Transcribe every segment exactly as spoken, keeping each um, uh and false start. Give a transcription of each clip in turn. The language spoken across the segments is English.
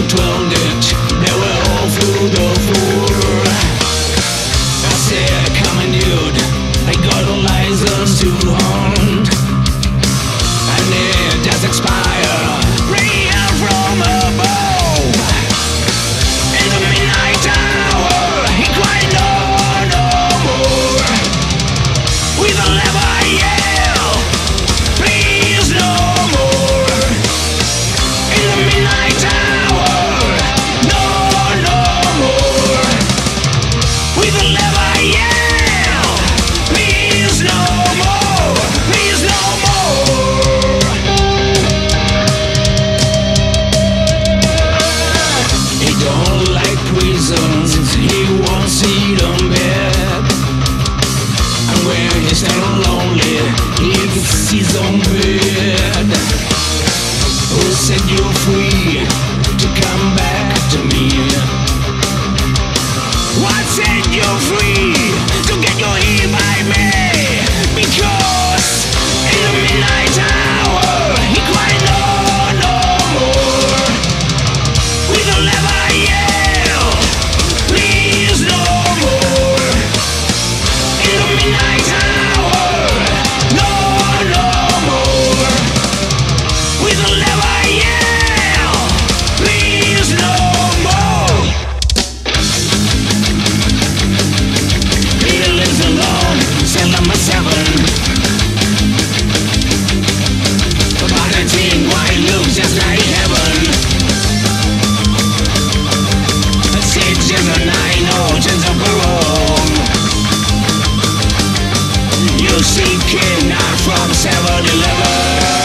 twirled it, they were all through the floor. I said, come on dude, I got a license to hunt, and it does expire. Rain from above, in the midnight hour, he cried no, no more. With a lever yell, please no more. In the midnight hour, no, no more. With a lever yell, please no more, please no more. He don't like prisons, he won't sit on bed. And when he's not lonely, he gets his own bed. Who said you're free to come back to me? What said you're free to get your ear by me? Because in the midnight hour, he cried no, no more. With a lever yell, please no more. In the midnight hour, no, no more. With a lever yell, please no more. He lives alone, cell number seven. About a teen, why it looks just like heaven. Six years and nine, no chance of parole. You see kid not from seven eleven.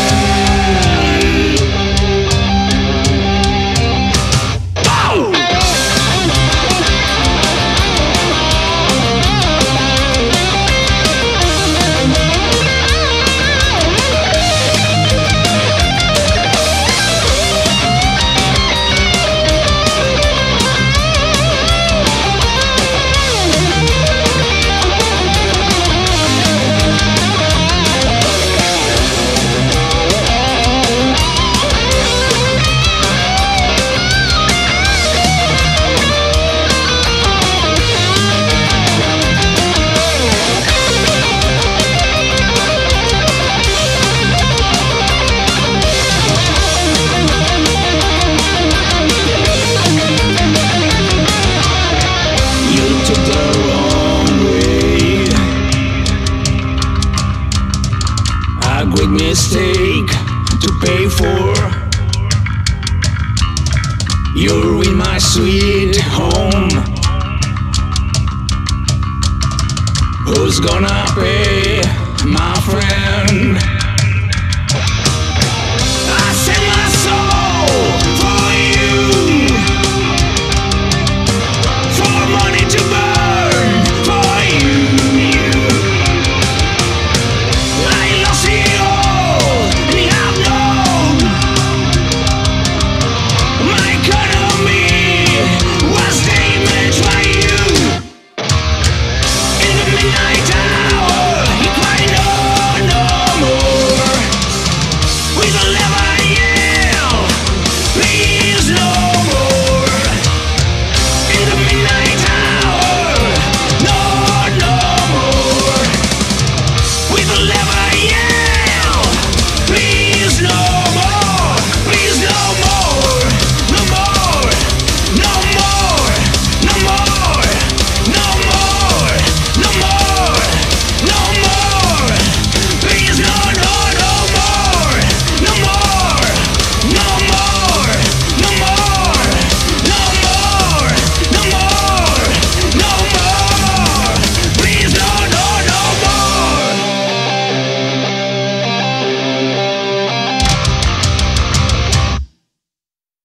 Great mistake to pay for. You're in my sweet home. Who's gonna pay, my friend?